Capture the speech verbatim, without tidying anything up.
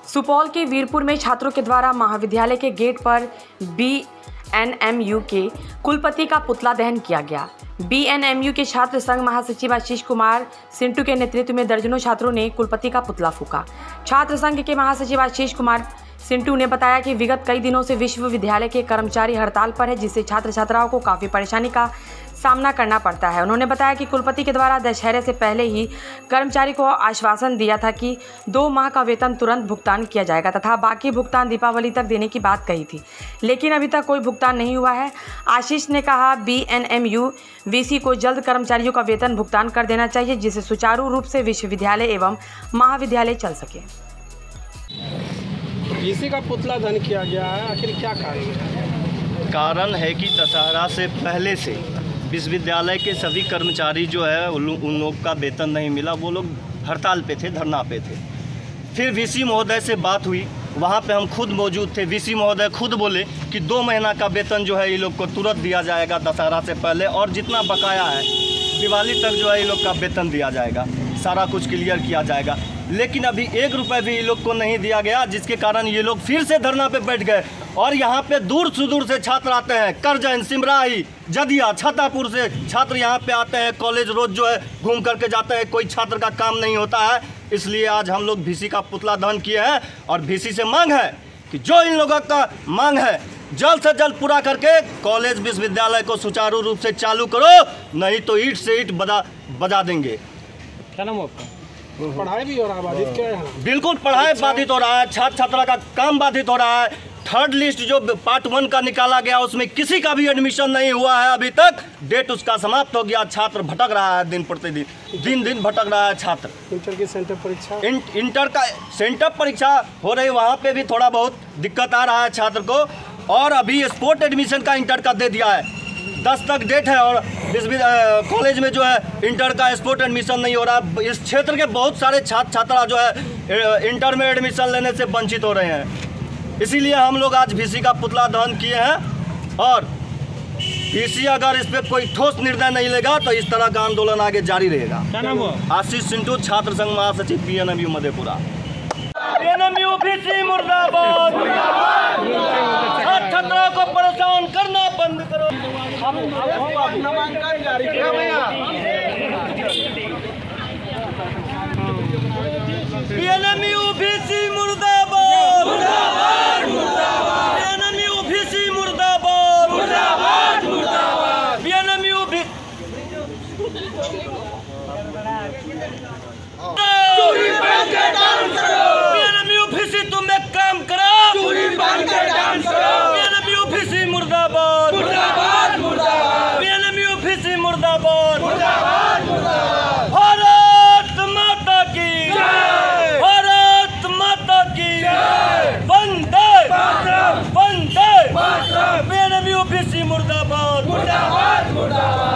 सुपौल के वीरपुर में छात्रों के द्वारा महाविद्यालय के गेट पर बी एन एम यू के कुलपति का पुतला दहन किया गया। बी एन एम यू के छात्र संघ महासचिव आशीष कुमार सिंटू के नेतृत्व में दर्जनों छात्रों ने कुलपति का पुतला फूंका। छात्र संघ के महासचिव आशीष कुमार सिंटू ने बताया कि विगत कई दिनों से विश्वविद्यालय के कर्मचारी हड़ताल पर है, जिससे छात्र छात्राओं को काफ़ी परेशानी का सामना करना पड़ता है। उन्होंने बताया कि कुलपति के द्वारा दशहरे से पहले ही कर्मचारी को आश्वासन दिया था कि दो माह का वेतन तुरंत भुगतान किया जाएगा तथा बाकी भुगतान दीपावली तक देने की बात कही थी, लेकिन अभी तक कोई भुगतान नहीं हुआ है। आशीष ने कहा B N M U V C को जल्द कर्मचारियों का वेतन भुगतान कर देना चाहिए, जिससे सुचारू रूप से विश्वविद्यालय एवं महाविद्यालय चल सके। वीसी का पुतला दहन किया गया है, आखिर क्या कारण है? कारण है कि दशहरा से पहले से विश्वविद्यालय के सभी कर्मचारी जो है उन लोग का वेतन नहीं मिला, वो लोग हड़ताल पे थे, धरना पे थे। फिर वीसी महोदय से बात हुई, वहाँ पे हम खुद मौजूद थे। वीसी महोदय खुद बोले कि दो महीना का वेतन जो है ये लोग को तुरंत दिया जाएगा दशहरा से पहले, और जितना बकाया है दिवाली तक जो है ये लोग का वेतन दिया जाएगा, सारा कुछ क्लियर किया जाएगा। लेकिन अभी एक रुपये भी ये लोग को नहीं दिया गया, जिसके कारण ये लोग फिर से धरना पे बैठ गए। और यहाँ पे दूर सुदूर से छात्र आते हैं, करजन, सिमराही, जदिया, छातापुर से छात्र यहाँ पे आते हैं। कॉलेज रोज जो है घूम करके जाते हैं, कोई छात्र का काम नहीं होता है। इसलिए आज हम लोग वीसी का पुतला दहन किए हैं और वीसी से मांग है कि जो इन लोगों का मांग है जल्द से जल्द पूरा करके कॉलेज विश्वविद्यालय को सुचारू रूप से चालू करो, नहीं तो ईंट से ईंट बजा बजा देंगे। क्या नाम आपका? पढ़ाई भी हो रहा है, बाधित क्या है? बिल्कुल पढ़ाई बाधित हो रहा है, छात्र छात्रा का काम बाधित हो रहा है। थर्ड लिस्ट जो पार्ट वन का निकाला गया उसमें किसी का भी एडमिशन नहीं हुआ है, अभी तक डेट उसका समाप्त हो गया। छात्र भटक रहा है दिन प्रतिदिन, दिन दिन भटक रहा है छात्र। इंटर की सेंटर परीक्षा इन, इंटर का सेंटर परीक्षा हो रही, वहाँ पे भी थोड़ा बहुत दिक्कत आ रहा है छात्र को। और अभी स्पोर्ट एडमिशन का इंटर का दे दिया है, दस तक डेट है, और इस कॉलेज में जो है इंटर का स्पोर्ट एडमिशन नहीं हो रहा। इस क्षेत्र के बहुत सारे छात्र छात्रा जो है इंटर में एडमिशन लेने से वंचित हो रहे हैं। इसीलिए हम लोग आज वीसी का पुतला दहन किए हैं, और वीसी अगर इस पर कोई ठोस निर्णय नहीं लेगा तो इस तरह का आंदोलन आगे जारी रहेगा। क्या नाम हुआ? आशीष सिंटू, छात्र संघ महासचिव, P N M U Madhepura. P N M U VC मुर्दाबाद, छात्र छात्राओं को परेशान करना बंद करो। P N M U VC मुर्दाबाद, मुर्दाबाद, मुर्दाबाद। P N M U VC मुर्दाबाद, मुर्दाबाद, मुर्दाबाद। पी एन एम यू भी चोरी बांध के डांस करो। P N M U VC तुम एक काम करो, चोरी बांध के डांस करो। P N M U VC मुर्दाबाद, मुर्दाबाद, मुर्दाबाद। P N M U VC मुर्दाबाद, मुर्दाबाद, मुर्दाबाद। भारत माता की जय, भारत माता की जय, वंदे मातरम, वंदे मातरम। P N M U VC मुर्दाबाद, मुर्दाबाद, मुर्दाबाद।